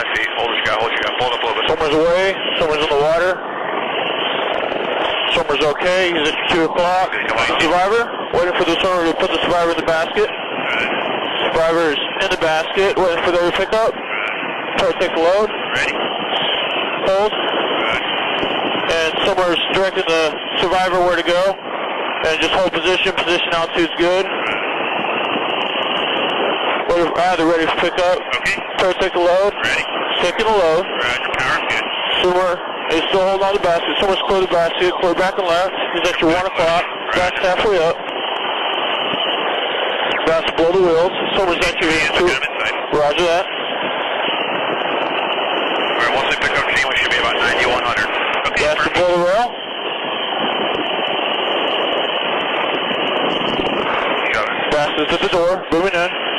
feet. Hold your guy, hold your guy. Pull it up a little bit. Someone's away, someone's in the water. Someone's okay, he's at 2 o'clock. Survivor, waiting for the swimmer to put the survivor in the basket. Survivor is in the basket, waiting for them to pick up. Try to take the load. Ready. Hold. And somewhere's directing the survivor where to go. And just hold position altitude's good. They're ready to pick up. Okay. Try to take the load. Ready. Taking the load. Roger, power, good. Swimmer is still holding on the basket. Someone's cleared the basket, clear back and left. He's at your 1 o'clock. Back's halfway up. Back's below the wheels. Someone's at your 2. Roger that. Alright, once they pick up Gene, we should be about 9100. Okay, Back's below the rail. You got it. Back's is at the door, moving in.